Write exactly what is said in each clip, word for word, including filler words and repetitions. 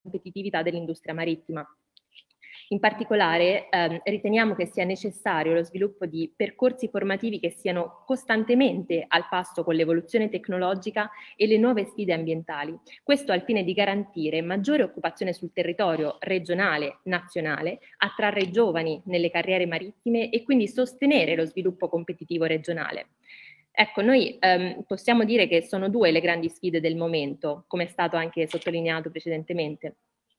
competitività dell'industria marittima. In particolare ehm, riteniamo che sia necessario lo sviluppo di percorsi formativi che siano costantemente al passo con l'evoluzione tecnologica e le nuove sfide ambientali. Questo al fine di garantire maggiore occupazione sul territorio regionale, nazionale, attrarre i giovani nelle carriere marittime e quindi sostenere lo sviluppo competitivo regionale. Ecco, noi ehm, possiamo dire che sono due le grandi sfide del momento, come è stato anche sottolineato precedentemente.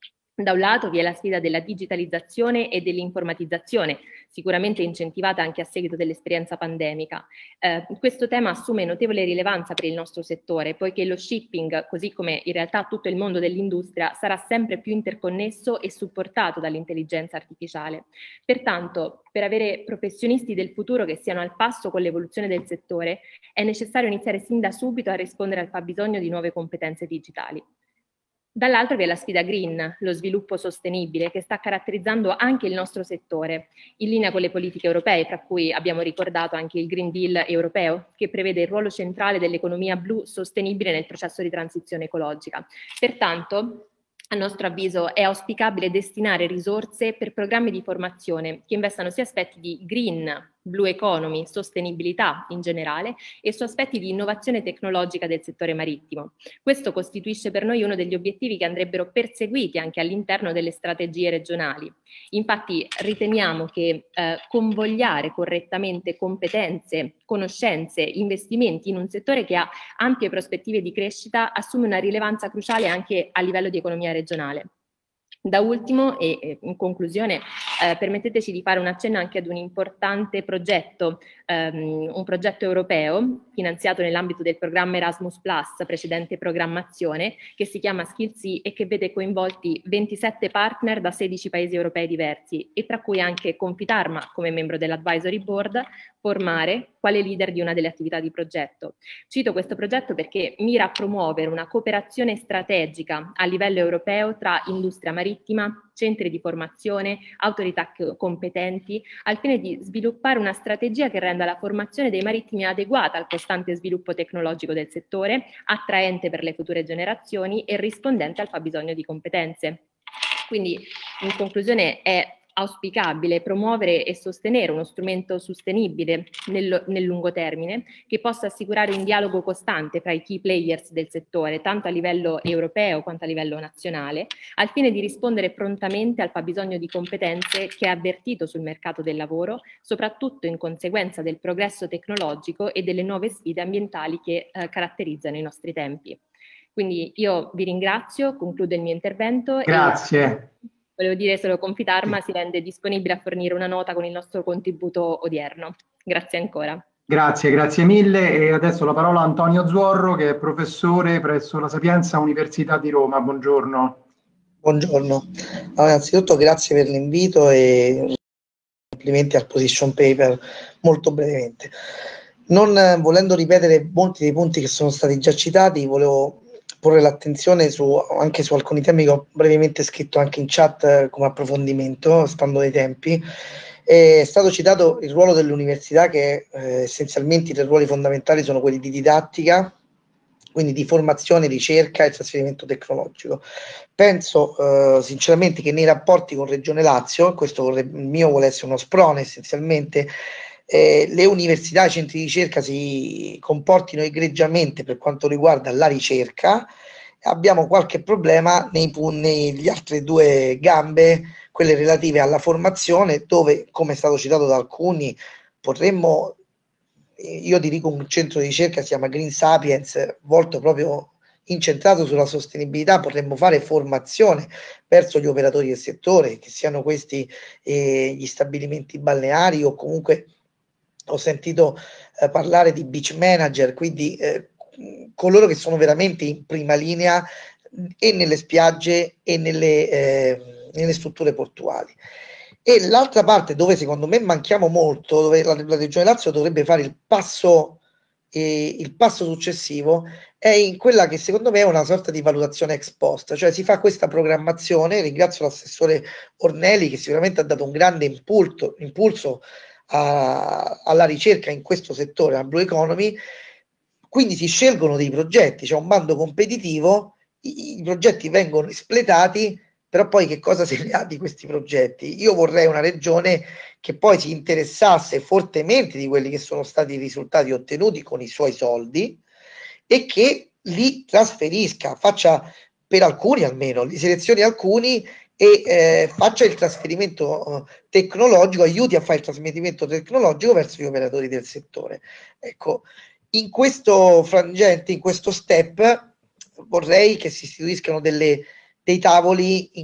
Da un lato vi è la sfida della digitalizzazione e dell'informatizzazione, sicuramente incentivata anche a seguito dell'esperienza pandemica. Eh, questo tema assume notevole rilevanza per il nostro settore, poiché lo shipping, così come in realtà tutto il mondo dell'industria, sarà sempre più interconnesso e supportato dall'intelligenza artificiale. Pertanto, per avere professionisti del futuro che siano al passo con l'evoluzione del settore, è necessario iniziare sin da subito a rispondere al fabbisogno di nuove competenze digitali. Dall'altro vi è la sfida green, lo sviluppo sostenibile, che sta caratterizzando anche il nostro settore, in linea con le politiche europee, tra cui abbiamo ricordato anche il Green Deal europeo, che prevede il ruolo centrale dell'economia blu sostenibile nel processo di transizione ecologica. Pertanto, a nostro avviso, è auspicabile destinare risorse per programmi di formazione che investano sia aspetti di green, blue economy, sostenibilità in generale e su aspetti di innovazione tecnologica del settore marittimo. Questo costituisce per noi uno degli obiettivi che andrebbero perseguiti anche all'interno delle strategie regionali. Infatti riteniamo che eh, convogliare correttamente competenze, conoscenze, investimenti in un settore che ha ampie prospettive di crescita assume una rilevanza cruciale anche a livello di economia regionale. Da ultimo, e e in conclusione, eh, permetteteci di fare un accenno anche ad un importante progetto, ehm, un progetto europeo finanziato nell'ambito del programma Erasmus Plus, precedente programmazione, che si chiama Skillsea e che vede coinvolti ventisette partner da sedici paesi europei diversi e tra cui anche Confitarma come membro dell'advisory board, formare quale leader di una delle attività di progetto. Cito questo progetto perché mira a promuovere una cooperazione strategica a livello europeo tra industria marittima, centri di formazione, autorità competenti, al fine di sviluppare una strategia che renda la formazione dei marittimi adeguata al costante sviluppo tecnologico del settore, attraente per le future generazioni e rispondente al fabbisogno di competenze. Quindi, in conclusione, è auspicabile promuovere e sostenere uno strumento sostenibile nel, nel lungo termine che possa assicurare un dialogo costante tra i key players del settore, tanto a livello europeo quanto a livello nazionale, al fine di rispondere prontamente al fabbisogno di competenze che è avvertito sul mercato del lavoro, soprattutto in conseguenza del progresso tecnologico e delle nuove sfide ambientali che eh, caratterizzano i nostri tempi. Quindi io vi ringrazio, concludo il mio intervento. Grazie. E volevo dire solo che Confitarma si rende disponibile a fornire una nota con il nostro contributo odierno. Grazie ancora. Grazie, grazie mille. E adesso la parola a Antonio Zuorro, che è professore presso la Sapienza Università di Roma. Buongiorno. Buongiorno. Allora, innanzitutto grazie per l'invito e complimenti al position paper, molto brevemente. Non eh, volendo ripetere molti dei punti che sono stati già citati, volevo porre l'attenzione su, anche su alcuni temi che ho brevemente scritto anche in chat eh, come approfondimento, stando dei tempi. È stato citato il ruolo dell'università che eh, essenzialmente i tre ruoli fondamentali sono quelli di didattica, quindi di formazione, ricerca e trasferimento tecnologico. Penso eh, sinceramente che nei rapporti con Regione Lazio, questo vorrebbe, il mio vuole essere uno sprone essenzialmente, eh, le università e i centri di ricerca si comportino egregiamente per quanto riguarda la ricerca. Abbiamo qualche problema nei, negli altre due gambe, quelle relative alla formazione, dove, come è stato citato da alcuni, potremmo, io dirigo un centro di ricerca, si chiama Green Sapiens, volto proprio incentrato sulla sostenibilità, potremmo fare formazione verso gli operatori del settore, che siano questi eh, gli stabilimenti balneari o comunque ho sentito eh, parlare di beach manager, quindi eh, coloro che sono veramente in prima linea e nelle spiagge e nelle, eh, nelle strutture portuali. E l'altra parte dove secondo me manchiamo molto, dove la, la Regione Lazio dovrebbe fare il passo, eh, il passo successivo, è in quella che secondo me è una sorta di valutazione ex post, cioè si fa questa programmazione. Ringrazio l'assessore Ornelli che sicuramente ha dato un grande impulso, impulso a, alla ricerca in questo settore, la Blue Economy, quindi si scelgono dei progetti, c'è un bando competitivo i, i progetti vengono espletati, però poi che cosa se ne ha di questi progetti? Io vorrei una regione che poi si interessasse fortemente di quelli che sono stati i risultati ottenuti con i suoi soldi e che li trasferisca, faccia per alcuni almeno, li selezioni alcuni e eh, faccia il trasferimento tecnologico, aiuti a fare il trasferimento tecnologico verso gli operatori del settore. Ecco, in questo frangente, in questo step, vorrei che si istituiscano delle, dei tavoli in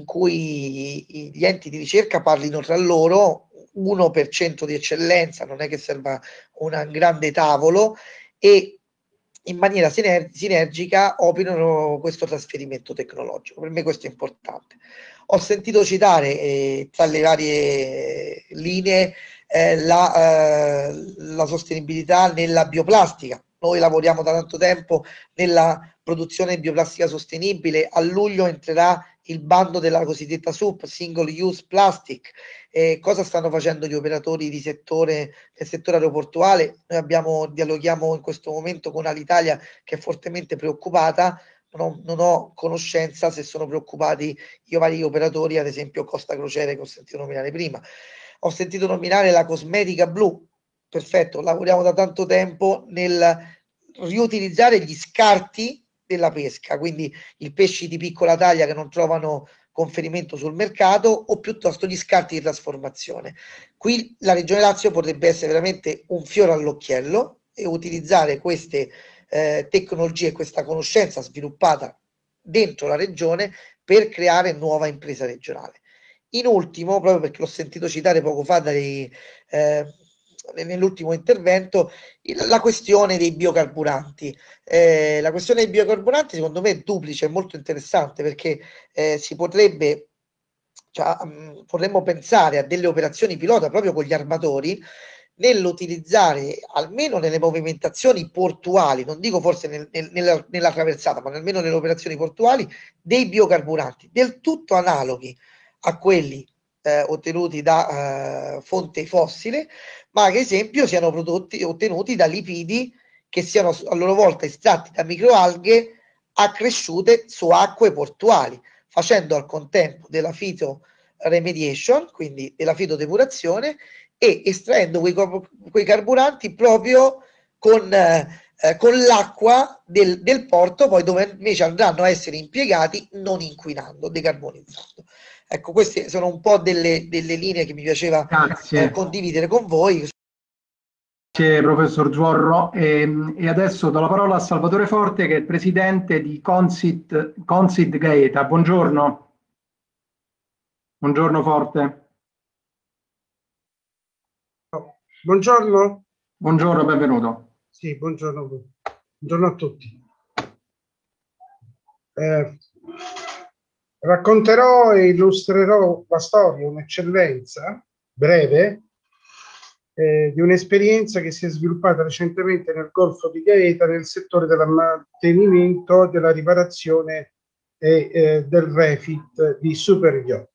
cui gli enti di ricerca parlino tra loro, uno per cento di eccellenza, non è che serva un grande tavolo, e in maniera siner- sinergica operano questo trasferimento tecnologico. Per me questo è importante. Ho sentito citare eh, tra le varie linee eh, la, eh, la sostenibilità nella bioplastica. Noi lavoriamo da tanto tempo nella produzione di bioplastica sostenibile. A luglio entrerà il bando della cosiddetta S U P, Single Use Plastic. Eh, cosa stanno facendo gli operatori di settore, del settore aeroportuale? Noi abbiamo, dialoghiamo in questo momento con Alitalia, che è fortemente preoccupata. Non ho, non ho conoscenza se sono preoccupati i vari operatori, ad esempio Costa Crociere, che ho sentito nominare prima. Ho sentito nominare la cosmetica blu. Perfetto, lavoriamo da tanto tempo nel riutilizzare gli scarti della pesca, quindi i pesci di piccola taglia che non trovano conferimento sul mercato o piuttosto gli scarti di trasformazione. Qui la Regione Lazio potrebbe essere veramente un fiore all'occhiello e utilizzare queste eh, tecnologie, questa conoscenza sviluppata dentro la regione per creare nuova impresa regionale. In ultimo, proprio perché l'ho sentito citare poco fa dai, eh, nell'ultimo intervento, la questione dei biocarburanti. Eh, la questione dei biocarburanti secondo me è duplice, è molto interessante perché eh, si potrebbe, cioè, mh, potremmo pensare a delle operazioni pilota proprio con gli armatori nell'utilizzare almeno nelle movimentazioni portuali, non dico forse nel, nel, nella, nella traversata, ma almeno nelle operazioni portuali, dei biocarburanti del tutto analoghi a quelli eh, ottenuti da eh, fonte fossile, ma che esempio siano prodotti ottenuti da lipidi che siano a loro volta estratti da microalghe accresciute su acque portuali, facendo al contempo della phytoremediation, quindi della fitodepurazione, e estraendo quei, quei carburanti proprio con, eh, con l'acqua del, del porto, poi dove invece andranno a essere impiegati non inquinando, decarbonizzando. Ecco, queste sono un po' delle, delle linee che mi piaceva eh, condividere con voi. Grazie professor Zuorro e, e adesso do la parola a Salvatore Forte, che è il presidente di Consit, Consit Gaeta. Buongiorno. Buongiorno Forte. Buongiorno. Buongiorno, benvenuto. Sì, buongiorno. Buongiorno a tutti. Eh, racconterò e illustrerò la storia, un'eccellenza breve, eh, di un'esperienza che si è sviluppata recentemente nel Golfo di Gaeta nel settore del mantenimento, della riparazione e eh, del refit di super yacht.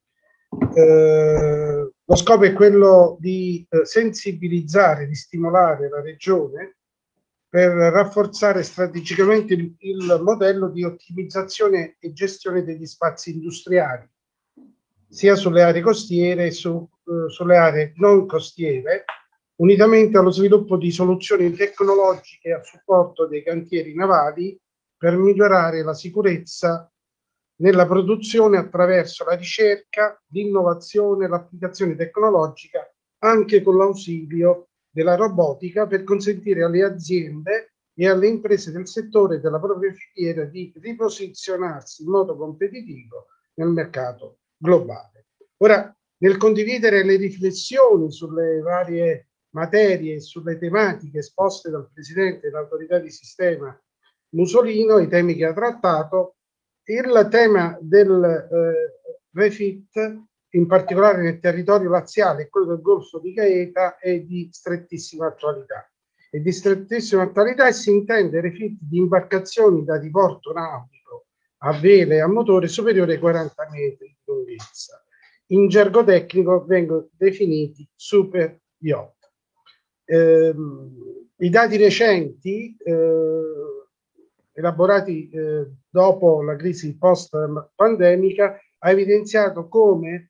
Eh, lo scopo è quello di eh, sensibilizzare, di stimolare la regione per rafforzare strategicamente il, il modello di ottimizzazione e gestione degli spazi industriali, sia sulle aree costiere che su, eh, sulle aree non costiere, unitamente allo sviluppo di soluzioni tecnologiche a supporto dei cantieri navali per migliorare la sicurezza nella produzione attraverso la ricerca, l'innovazione e l'applicazione tecnologica, anche con l'ausilio della robotica, per consentire alle aziende e alle imprese del settore della propria filiera di riposizionarsi in modo competitivo nel mercato globale. Ora, nel condividere le riflessioni sulle varie materie e sulle tematiche esposte dal Presidente dell'Autorità di Sistema Musolino, i temi che ha trattato, il tema del eh, refit, in particolare nel territorio laziale e quello del Golfo di Gaeta, è di strettissima attualità. È di strettissima attualità e si intende refit di imbarcazioni da diporto nautico a vela e a motore superiore ai quaranta metri di lunghezza. In gergo tecnico vengono definiti super yacht. Eh, I dati recenti eh, elaborati eh, dopo la crisi post-pandemica, ha evidenziato come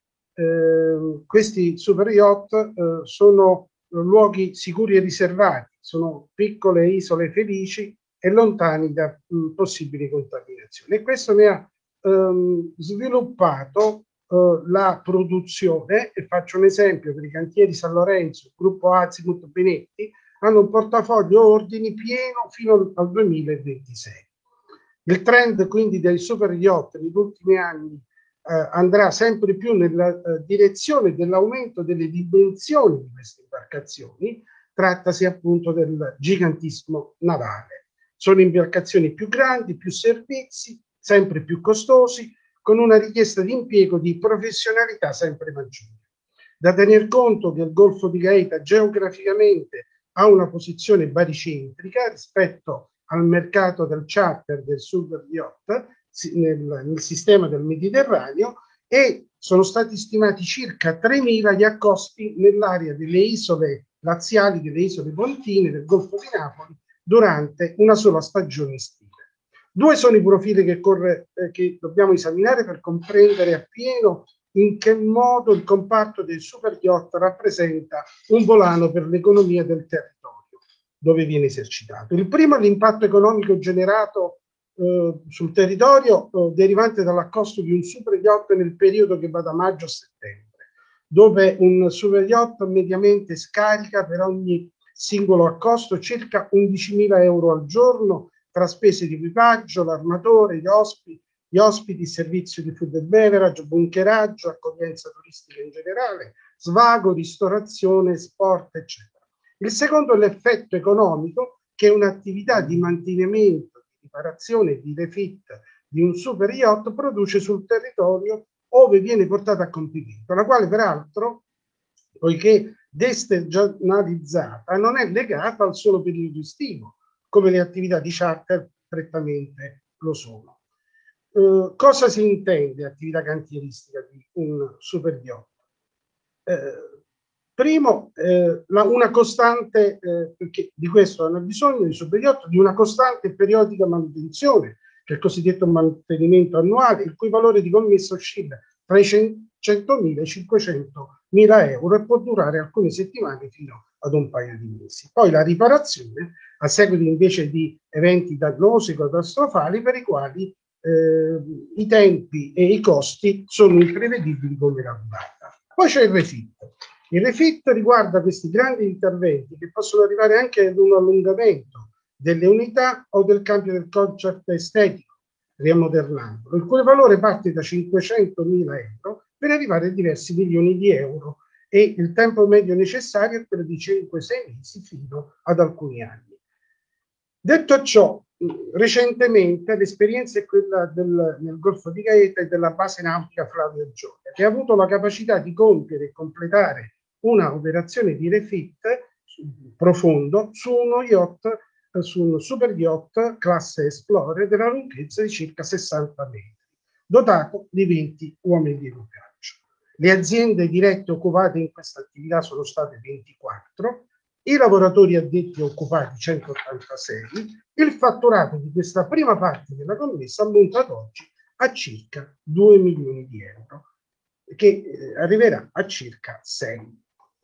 eh, questi super yacht eh, sono luoghi sicuri e riservati, sono piccole isole felici e lontani da mh, possibili contaminazioni. E questo ne ha ehm, sviluppato eh, la produzione, e faccio un esempio per i cantieri San Lorenzo, il gruppo Azimut Benetti, hanno un portafoglio ordini pieno fino al duemilaventisei. Il trend quindi dei super yacht negli ultimi anni eh, andrà sempre più nella eh, direzione dell'aumento delle dimensioni di queste imbarcazioni. Trattasi appunto del gigantismo navale. Sono imbarcazioni più grandi, più servizi, sempre più costosi, con una richiesta di impiego di professionalità sempre maggiore. Da tener conto che il Golfo di Gaeta geograficamente ha una posizione baricentrica rispetto al mercato del charter del super yacht nel, nel sistema del Mediterraneo, e sono stati stimati circa tremila gli accosti nell'area delle isole laziali, delle isole pontine del Golfo di Napoli durante una sola stagione estiva. Due sono i profili che, corre, eh, che dobbiamo esaminare per comprendere appieno in che modo il comparto del super yacht rappresenta un volano per l'economia del territorio dove viene esercitato. Il primo è l'impatto economico generato eh, sul territorio eh, derivante dall'accosto di un super yacht nel periodo che va da maggio a settembre, dove un super yacht mediamente scarica per ogni singolo accosto circa undicimila euro al giorno tra spese di equipaggio, l'armatore, gli ospiti, gli ospiti, il servizio di food and beverage, bunkeraggio, accoglienza turistica in generale, svago, ristorazione, sport, eccetera. Il secondo è l'effetto economico che un'attività di mantenimento, di riparazione e di refit di un super yacht produce sul territorio ove viene portata a compimento, la quale peraltro, poiché destagionalizzata, non è legata al solo periodo estivo, come le attività di charter prettamente lo sono. Uh, cosa si intende attività cantieristica di un super yacht? Eh, primo, eh, la, una costante, eh, perché di questo hanno bisogno i super yacht, di una costante e periodica manutenzione, che è il cosiddetto mantenimento annuale, il cui valore di commessa oscilla tra i centomila e i cinquecentomila euro e può durare alcune settimane fino ad un paio di mesi. Poi la riparazione, a seguito invece di eventi dannosi, catastrofali, per i quali eh, i tempi e i costi sono imprevedibili come la durata. Poi c'è il refit. Il refit riguarda questi grandi interventi che possono arrivare anche ad un allungamento delle unità o del cambio del concetto estetico, riammodernandolo, il cui valore parte da cinquecentomila euro per arrivare a diversi milioni di euro, e il tempo medio necessario è quello di cinque sei mesi fino ad alcuni anni. Detto ciò, recentemente l'esperienza è quella del, nel Golfo di Gaeta e della base nautica Flavio Gioia, che ha avuto la capacità di compiere e completare una operazione di refit profondo su uno yacht, su un super yacht classe Explorer della lunghezza di circa sessanta metri, dotato di venti uomini di equipaggio. Le aziende dirette occupate in questa attività sono state ventiquattro, i lavoratori addetti occupati centottantasei, il fatturato di questa prima parte della commessa ammonta ad oggi a circa due milioni di euro, che eh, arriverà a circa sei.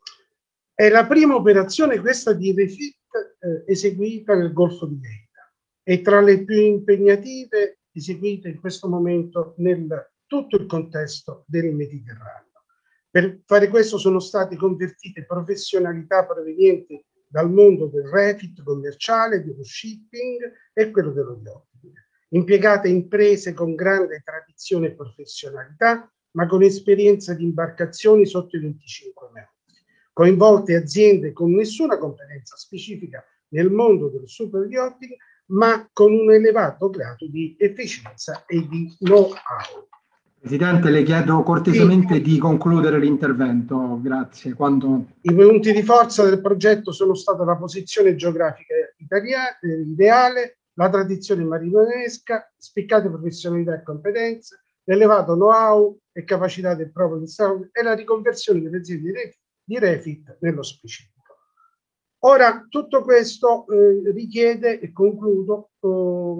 È la prima operazione questa di refit eh, eseguita nel Golfo di Gaeta e tra le più impegnative eseguite in questo momento nel tutto il contesto del Mediterraneo. Per fare questo sono state convertite professionalità provenienti dal mondo del refit commerciale, dello shipping e quello dello yachting, impiegate imprese con grande tradizione e professionalità, ma con esperienza di imbarcazioni sotto i venticinque metri, coinvolte aziende con nessuna competenza specifica nel mondo del super yachting, ma con un elevato grado di efficienza e di know-how. Presidente, le chiedo cortesemente sì. di concludere l'intervento, grazie. Quando... I punti di forza del progetto sono stata la posizione geografica italiana, eh, ideale, la tradizione marinesca, spiccate professionalità e competenze, l'elevato know-how e capacità del proprio installato e la riconversione delle aziende di refit nello specifico. Ora, tutto questo eh, richiede, e concludo, eh,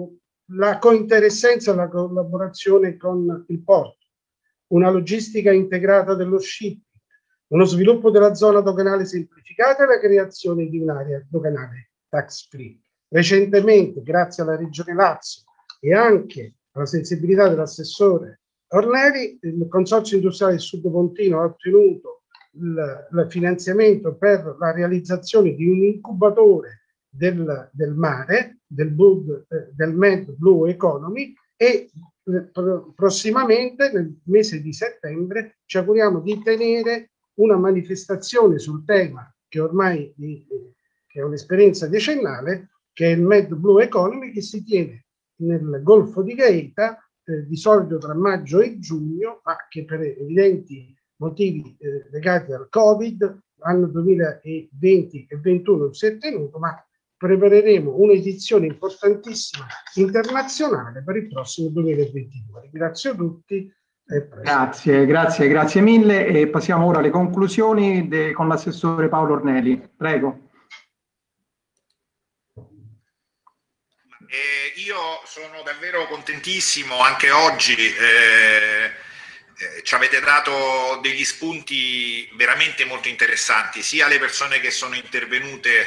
la cointeressenza e la collaborazione con il porto, una logistica integrata dello shipping, uno sviluppo della zona doganale semplificata e la creazione di un'area doganale tax free. Recentemente, grazie alla Regione Lazio e anche alla sensibilità dell'assessore Ornelli, il Consorzio Industriale del Sud Pontino ha ottenuto il, il finanziamento per la realizzazione di un incubatore del, del mare, del, Blue, del Med Blue Economy, e prossimamente, nel mese di settembre, ci auguriamo di tenere una manifestazione sul tema che ormai di, che è un'esperienza decennale, che è il Med Blue Economy, che si tiene nel Golfo di Gaeta, eh, di solito tra maggio e giugno, ma che per evidenti motivi eh, legati al Covid, l'anno duemilaventi e ventuno non si è tenuto, ma prepareremo un'edizione importantissima internazionale per il prossimo duemilaventidue. Grazie a tutti. Grazie, grazie, grazie mille, e passiamo ora alle conclusioni de, con l'assessore Paolo Ornelli. Prego. Eh, io sono davvero contentissimo anche oggi, eh, eh, ci avete dato degli spunti veramente molto interessanti, sia le persone che sono intervenute,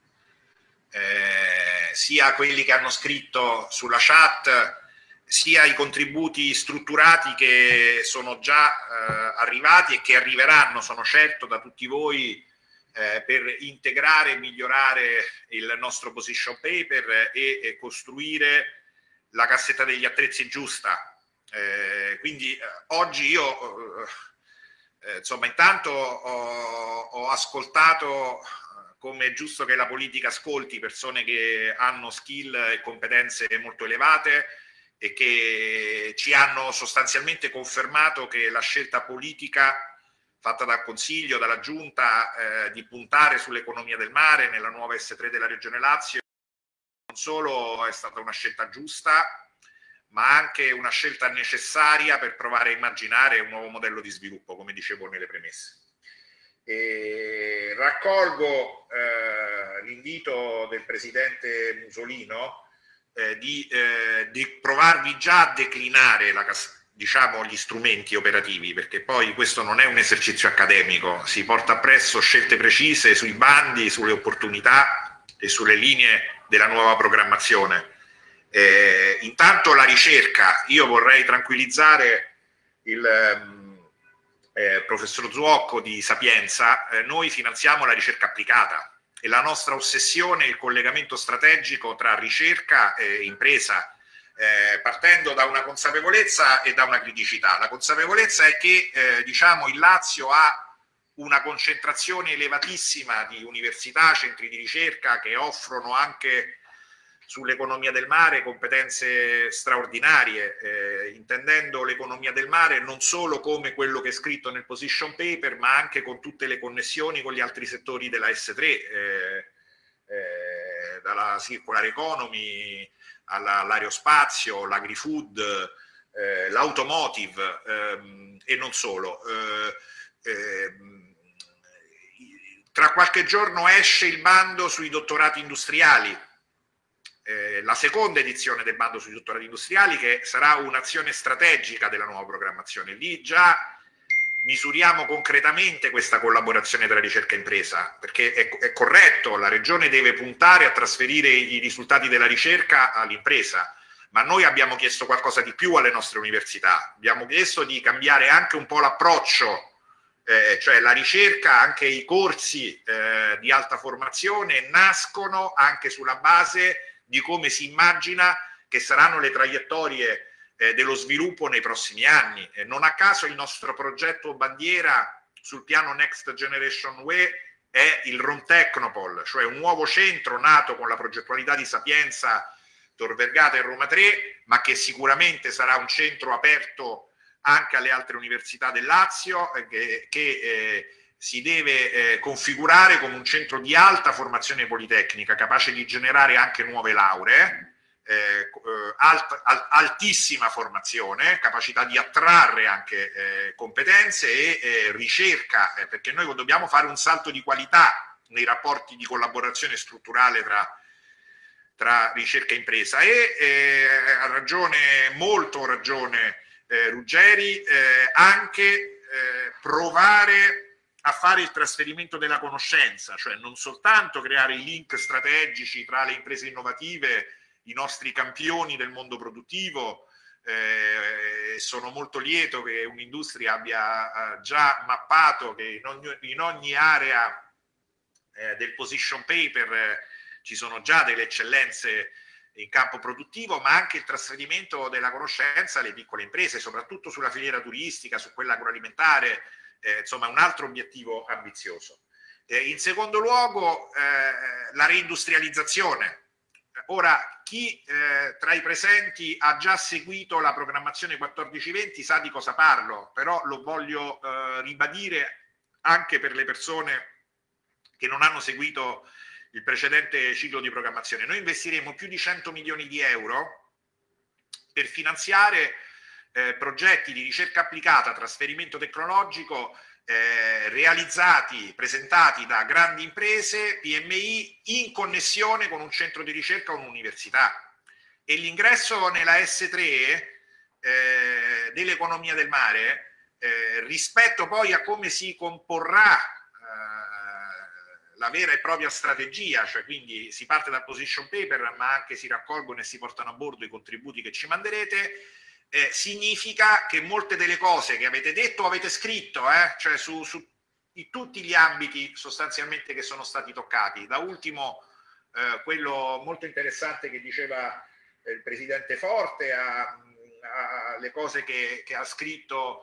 eh, sia quelli che hanno scritto sulla chat, sia i contributi strutturati che sono già eh, arrivati e che arriveranno, sono certo, da tutti voi eh, per integrare e migliorare il nostro position paper e, e costruire la cassetta degli attrezzi giusta. Eh, quindi eh, oggi io, eh, insomma, intanto ho, ho ascoltato, come è giusto che la politica ascolti, persone che hanno skill e competenze molto elevate, e che ci hanno sostanzialmente confermato che la scelta politica fatta dal Consiglio, dalla Giunta, eh, di puntare sull'economia del mare nella nuova S tre della Regione Lazio non solo è stata una scelta giusta, ma anche una scelta necessaria per provare a immaginare un nuovo modello di sviluppo, come dicevo nelle premesse. E raccolgo eh, l'invito del Presidente Musolino Eh, di, eh, di provarvi già a declinare la, diciamo, gli strumenti operativi, perché poi questo non è un esercizio accademico, si porta appresso scelte precise sui bandi, sulle opportunità e sulle linee della nuova programmazione. Eh, intanto la ricerca, io vorrei tranquillizzare il eh, professor Zuocco di Sapienza, eh, noi finanziamo la ricerca applicata. E la nostra ossessione è il collegamento strategico tra ricerca e impresa, eh, partendo da una consapevolezza e da una criticità. La consapevolezza è che eh, diciamo, il Lazio ha una concentrazione elevatissima di università, centri di ricerca che offrono anche sull'economia del mare competenze straordinarie, eh, intendendo l'economia del mare non solo come quello che è scritto nel position paper, ma anche con tutte le connessioni con gli altri settori della S tre, eh, eh, dalla circular economy all'aerospazio, l'agri-food, eh, l'automotive ehm, e non solo. Eh, eh, tra qualche giorno esce il bando sui dottorati industriali, Eh, la seconda edizione del bando sui dottorati industriali, che sarà un'azione strategica della nuova programmazione. Lì già misuriamo concretamente questa collaborazione tra ricerca e impresa, perché è, è corretto, la Regione deve puntare a trasferire i risultati della ricerca all'impresa, ma noi abbiamo chiesto qualcosa di più alle nostre università, abbiamo chiesto di cambiare anche un po' l'approccio, eh, cioè la ricerca, anche i corsi eh, di alta formazione nascono anche sulla base di come si immagina che saranno le traiettorie eh, dello sviluppo nei prossimi anni. E non a caso il nostro progetto bandiera sul piano Next Generation U E è il Rom Technopol, cioè un nuovo centro nato con la progettualità di Sapienza, Tor Vergata e Roma tre, ma che sicuramente sarà un centro aperto anche alle altre università del Lazio, eh, che, che eh, si deve eh, configurare come un centro di alta formazione politecnica, capace di generare anche nuove lauree, eh, alt, alt, altissima formazione, capacità di attrarre anche eh, competenze e eh, ricerca, eh, perché noi dobbiamo fare un salto di qualità nei rapporti di collaborazione strutturale tra, tra ricerca e impresa. E eh, ha ragione, molto ragione eh, Ruggeri, eh, anche eh, provare a fare il trasferimento della conoscenza, cioè non soltanto creare i link strategici tra le imprese innovative, i nostri campioni del mondo produttivo. Eh, sono molto lieto che Un'Industria abbia eh, già mappato che in ogni, in ogni area eh, del position paper eh, ci sono già delle eccellenze in campo produttivo, ma anche il trasferimento della conoscenza alle piccole imprese, soprattutto sulla filiera turistica, su quella agroalimentare. Eh, insomma, un altro obiettivo ambizioso. Eh, in secondo luogo, eh, la reindustrializzazione. Ora, chi eh, tra i presenti ha già seguito la programmazione quattordici venti sa di cosa parlo, però lo voglio eh, ribadire anche per le persone che non hanno seguito il precedente ciclo di programmazione. Noi investiremo più di cento milioni di euro per finanziare Eh, progetti di ricerca applicata, trasferimento tecnologico eh, realizzati, presentati da grandi imprese, P M I, in connessione con un centro di ricerca o un'università. E l'ingresso nella S tre eh, dell'economia del mare, eh, rispetto poi a come si comporrà eh, la vera e propria strategia, cioè quindi si parte dal position paper, ma anche si raccolgono e si portano a bordo i contributi che ci manderete. Eh, significa che molte delle cose che avete detto o avete scritto, eh, cioè su, su in tutti gli ambiti sostanzialmente che sono stati toccati, da ultimo eh, quello molto interessante che diceva eh, il presidente Forte, alle cose che, che ha scritto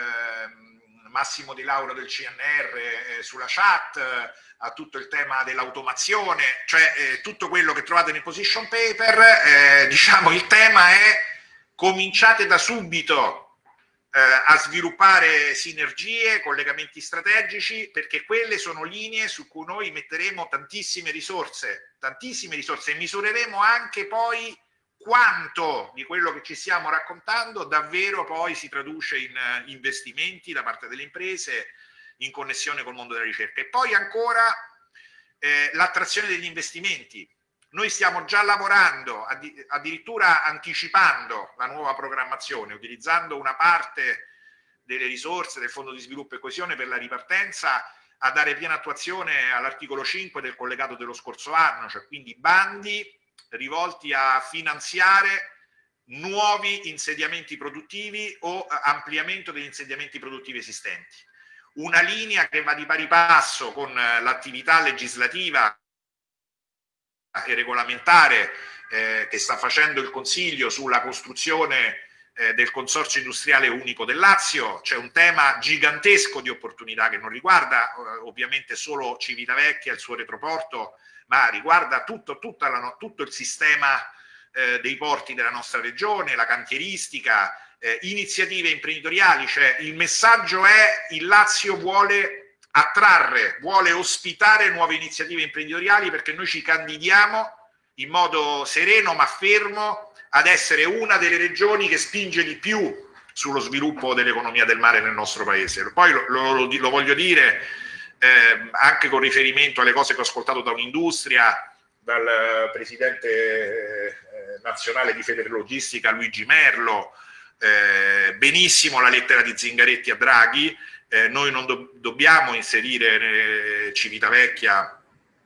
eh, Massimo Di Lauro del C N R eh, sulla chat, eh, a tutto il tema dell'automazione, cioè eh, tutto quello che trovate nel position paper, eh, diciamo il tema è: cominciate da subito eh, a sviluppare sinergie, collegamenti strategici, perché quelle sono linee su cui noi metteremo tantissime risorse, tantissime risorse e misureremo anche poi quanto di quello che ci stiamo raccontando davvero poi si traduce in investimenti da parte delle imprese, in connessione col mondo della ricerca. E poi ancora eh, l'attrazione degli investimenti. Noi stiamo già lavorando, addirittura anticipando la nuova programmazione, utilizzando una parte delle risorse del Fondo di Sviluppo e Coesione per la ripartenza a dare piena attuazione all'articolo cinque del collegato dello scorso anno, cioè quindi bandi rivolti a finanziare nuovi insediamenti produttivi o ampliamento degli insediamenti produttivi esistenti. Una linea che va di pari passo con l'attività legislativa e regolamentare eh, che sta facendo il Consiglio sulla costruzione eh, del Consorzio Industriale Unico del Lazio. C'è un tema gigantesco di opportunità che non riguarda eh, ovviamente solo Civitavecchia e il suo retroporto, ma riguarda tutto, tutta la, tutto il sistema eh, dei porti della nostra regione, la cantieristica, eh, iniziative imprenditoriali. Cioè, il messaggio è: il Lazio vuole attrarre, vuole ospitare nuove iniziative imprenditoriali, perché noi ci candidiamo in modo sereno ma fermo ad essere una delle regioni che spinge di più sullo sviluppo dell'economia del mare nel nostro paese. Poi lo, lo, lo voglio dire eh, anche con riferimento alle cose che ho ascoltato da Un'Industria, dal presidente eh, nazionale di Federlogistica Luigi Merlo, eh, benissimo la lettera di Zingaretti a Draghi. Eh, noi non do- dobbiamo inserire eh, Civitavecchia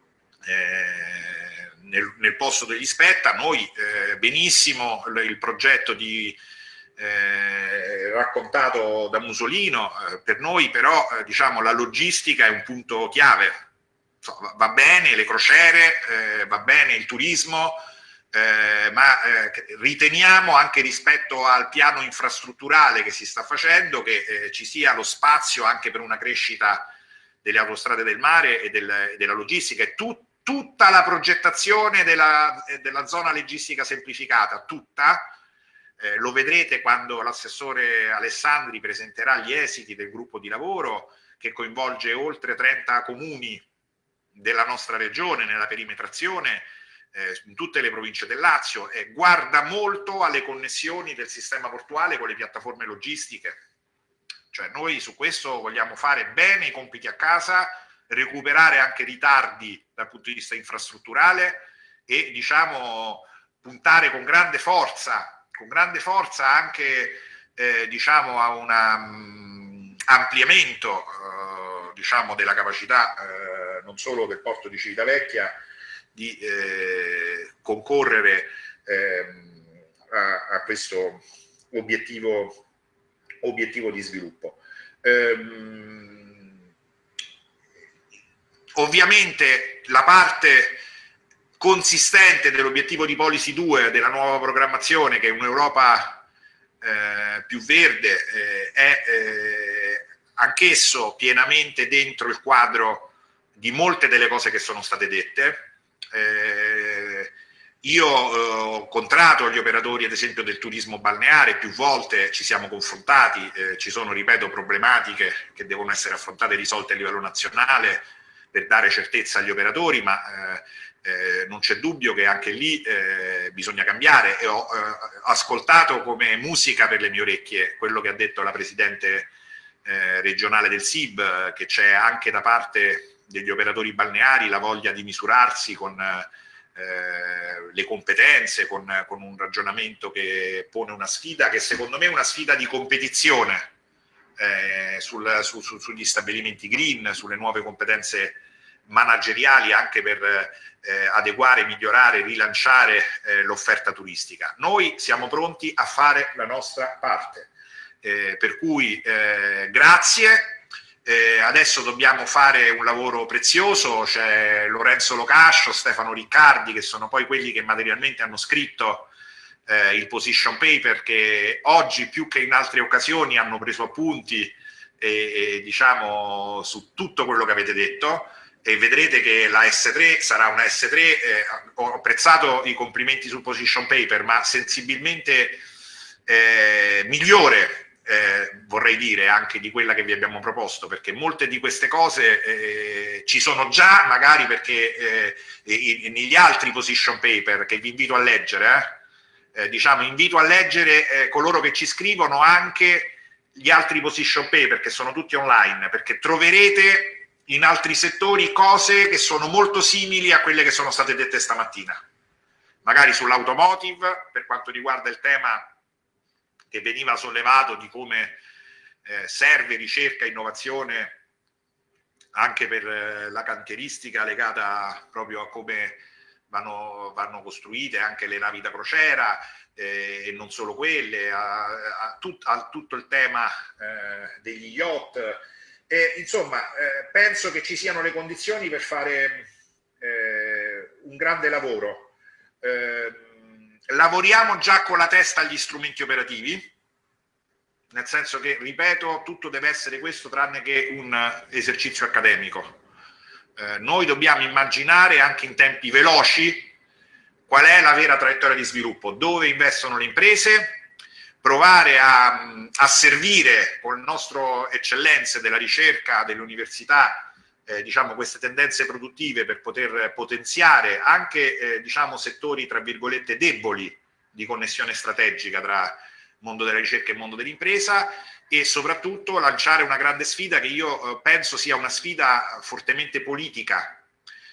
eh, nel, nel posto degli spetta. Noi eh, benissimo il, il progetto di, eh, raccontato da Musolino, eh, per noi però eh, diciamo la logistica è un punto chiave. So, va, va bene le crociere, eh, va bene il turismo, Eh, ma eh, riteniamo anche rispetto al piano infrastrutturale che si sta facendo che eh, ci sia lo spazio anche per una crescita delle autostrade del mare e, del, e della logistica e tu, tutta la progettazione della, della zona logistica semplificata, tutta, eh, lo vedrete quando l'assessore Alessandri presenterà gli esiti del gruppo di lavoro che coinvolge oltre trenta comuni della nostra regione nella perimetrazione, Eh, in tutte le province del Lazio, e eh, guarda molto alle connessioni del sistema portuale con le piattaforme logistiche. Cioè noi su questo vogliamo fare bene i compiti a casa, recuperare anche ritardi dal punto di vista infrastrutturale e diciamo puntare con grande forza, con grande forza anche eh, diciamo a un um, ampliamento uh, diciamo della capacità uh, non solo del porto di Civitavecchia di eh, concorrere eh, a, a questo obiettivo, obiettivo di sviluppo. Ehm, ovviamente la parte consistente dell'obiettivo di Policy due della nuova programmazione, che è un'Europa eh, più verde, eh, è eh, anch'esso pienamente dentro il quadro di molte delle cose che sono state dette. Eh, io eh, ho incontrato gli operatori ad esempio del turismo balneare, più volte ci siamo confrontati, eh, ci sono, ripeto, problematiche che devono essere affrontate e risolte a livello nazionale per dare certezza agli operatori, ma eh, eh, non c'è dubbio che anche lì eh, bisogna cambiare. E ho eh, ascoltato come musica per le mie orecchie quello che ha detto la presidente eh, regionale del S I B, che c'è anche da parte degli operatori balneari la voglia di misurarsi con eh, le competenze, con, con un ragionamento che pone una sfida che secondo me è una sfida di competizione eh, sul, su, su, sugli stabilimenti green, sulle nuove competenze manageriali anche per eh, adeguare, migliorare, rilanciare eh, l'offerta turistica. Noi siamo pronti a fare la nostra parte, eh, per cui eh, grazie. Eh, adesso dobbiamo fare un lavoro prezioso, c'è Lorenzo Locascio, Stefano Riccardi, che sono poi quelli che materialmente hanno scritto eh, il position paper, che oggi più che in altre occasioni hanno preso appunti e, e, diciamo su tutto quello che avete detto, e vedrete che la S tre sarà una S tre, eh, ho apprezzato i complimenti sul position paper, ma sensibilmente eh, migliore. Eh, vorrei dire anche di quella che vi abbiamo proposto, perché molte di queste cose eh, ci sono già, magari perché eh, in, negli altri position paper che vi invito a leggere, eh, eh, diciamo invito a leggere eh, coloro che ci scrivono anche gli altri position paper, che sono tutti online, perché troverete in altri settori cose che sono molto simili a quelle che sono state dette stamattina, magari sull'automotive, per quanto riguarda il tema che veniva sollevato di come eh, serve ricerca e innovazione anche per eh, la cantieristica legata proprio a come vanno, vanno costruite anche le navi da crociera eh, e non solo quelle, a, a, tut, a tutto il tema eh, degli yacht. E, insomma, eh, penso che ci siano le condizioni per fare eh, un grande lavoro. Eh, Lavoriamo già con la testa agli strumenti operativi, nel senso che, ripeto, tutto deve essere questo tranne che un esercizio accademico. Eh, noi dobbiamo immaginare anche in tempi veloci qual è la vera traiettoria di sviluppo, dove investono le imprese, provare a, a servire con le nostre eccellenze della ricerca, delle università, Eh, diciamo queste tendenze produttive per poter potenziare anche eh, diciamo settori tra virgolette deboli di connessione strategica tra mondo della ricerca e mondo dell'impresa, e soprattutto lanciare una grande sfida che io eh, penso sia una sfida fortemente politica.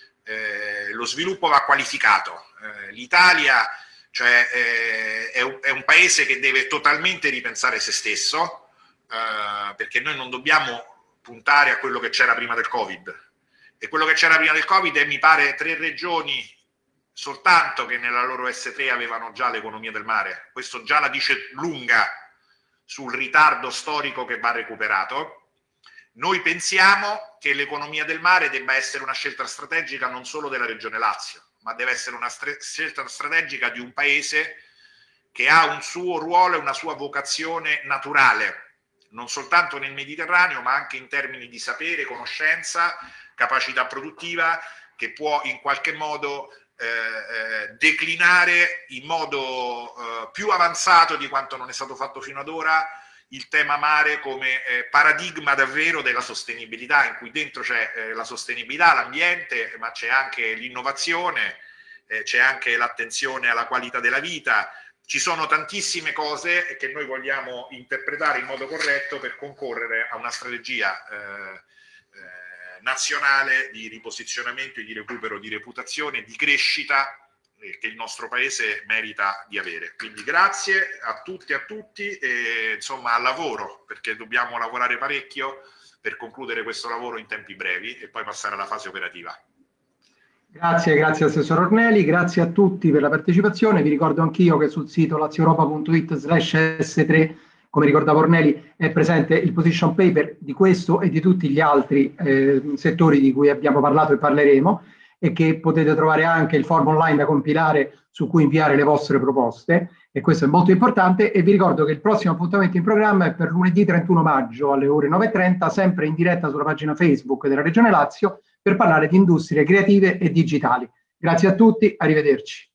Eh, lo sviluppo va qualificato. Eh, L'Italia cioè, eh, è, un, è un paese che deve totalmente ripensare se stesso, eh, perché noi non dobbiamo puntare a quello che c'era prima del Covid, e quello che c'era prima del Covid è, mi pare, tre regioni soltanto che nella loro S tre avevano già l'economia del mare. Questo già la dice lunga sul ritardo storico che va recuperato. Noi pensiamo che l'economia del mare debba essere una scelta strategica non solo della regione Lazio, ma deve essere una scelta strategica di un paese che ha un suo ruolo e una sua vocazione naturale, non soltanto nel Mediterraneo, ma anche in termini di sapere, conoscenza, capacità produttiva, che può in qualche modo eh, eh, declinare in modo eh, più avanzato di quanto non è stato fatto fino ad ora il tema mare come eh, paradigma davvero della sostenibilità, in cui dentro c'è eh, la sostenibilità, l'ambiente, ma c'è anche l'innovazione, eh, c'è anche l'attenzione alla qualità della vita. Ci sono tantissime cose che noi vogliamo interpretare in modo corretto per concorrere a una strategia eh, eh, nazionale di riposizionamento e di recupero di reputazione, di crescita che il nostro paese merita di avere. Quindi grazie a tutti e a tutti e insomma al lavoro, perché dobbiamo lavorare parecchio per concludere questo lavoro in tempi brevi e poi passare alla fase operativa. Grazie, grazie Assessore Ornelli, grazie a tutti per la partecipazione. Vi ricordo anch'io che sul sito lazioeuropa punto it slash S tre, come ricordava Ornelli, è presente il position paper di questo e di tutti gli altri eh, settori di cui abbiamo parlato e parleremo, e che potete trovare anche il form online da compilare su cui inviare le vostre proposte, e questo è molto importante. E vi ricordo che il prossimo appuntamento in programma è per lunedì trentuno maggio alle ore nove e trenta, sempre in diretta sulla pagina Facebook della Regione Lazio, per parlare di industrie creative e digitali. Grazie a tutti, arrivederci.